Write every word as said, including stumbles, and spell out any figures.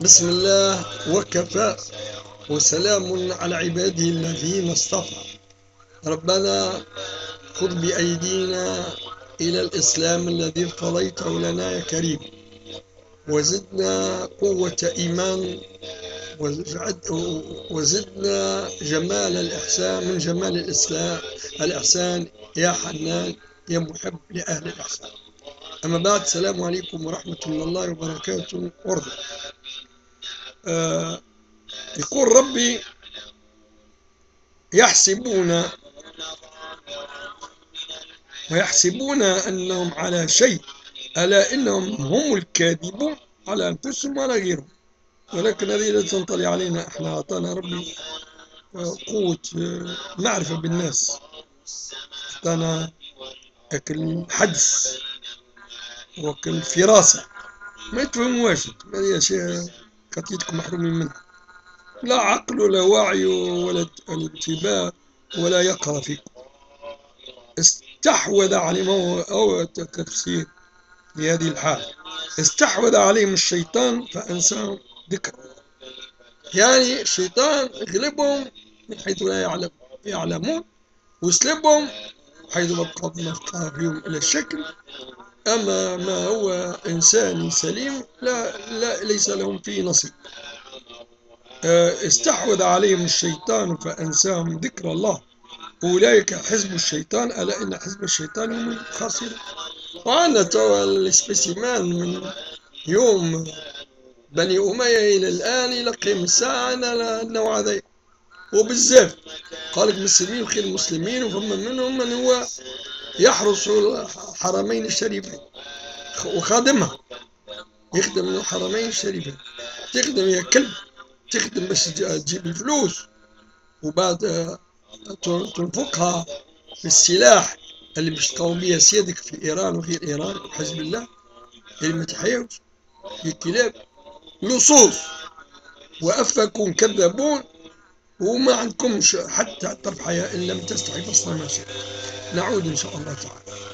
بسم الله وكفى، وسلام على عباده الذين اصطفى. ربنا خذ بأيدينا إلى الإسلام الذي ارتضيته لنا يا كريم، وزدنا قوة إيمان، وزدنا جمال الإحسان من جمال الإسلام الإحسان يا حنان يا محب لأهل الإحسان. أما بعد، السلام عليكم ورحمة الله وبركاته ورضا. آه يقول ربي: يحسبون ويحسبون أنهم على شيء، ألا إنهم هم الكاذبون على أنفسهم ولا غيرهم. ولكن هذه لا تنطلي علينا، احنا أعطانا ربي قوة معرفة بالناس، أعطانا الحدس وكالفراسة، ما يتفهموهاش. هذه أشياء خطيتكم محرومين منها، لا عقل ولا وعي ولا انتباه ولا يقرأ فيكم. استحوذ عليهم، أو تفسير لهذه الحال: استحوذ عليهم الشيطان فأنساهم ذكر، يعني الشيطان يغلبهم من حيث لا يعلم يعلمون، ويسلبهم حيث بقى فيهم إلى الشكل. أما ما هو إنساني سليم لا, لا ليس لهم فيه نصيب. استحوذ عليهم الشيطان فأنساهم ذكر الله، أولئك حزب الشيطان، ألا إن حزب الشيطان هم الخاسرون. وأنا توا السبيسيمان من يوم بني أمية إلى الآن إلى قيم الساعة أنا النوع هذا، وبالذات قال لك المسلمين خير المسلمين، وفما منهم من هو يحرس الحرمين الشريفين وخادمها، يخدم الحرمين الشريفين، تخدم يا كلب، تخدم باش تجيب الفلوس وبعد تنفقها في السلاح اللي باش تقوم بها سيادك في إيران وغير إيران وحزب الله اللي ما تحياوش، في كلاب لصوص وأفكون كذابون، وما عندكمش حتى طرف حياة إن لم تستحي فصل ما شاء. نعود إن شاء الله تعالى.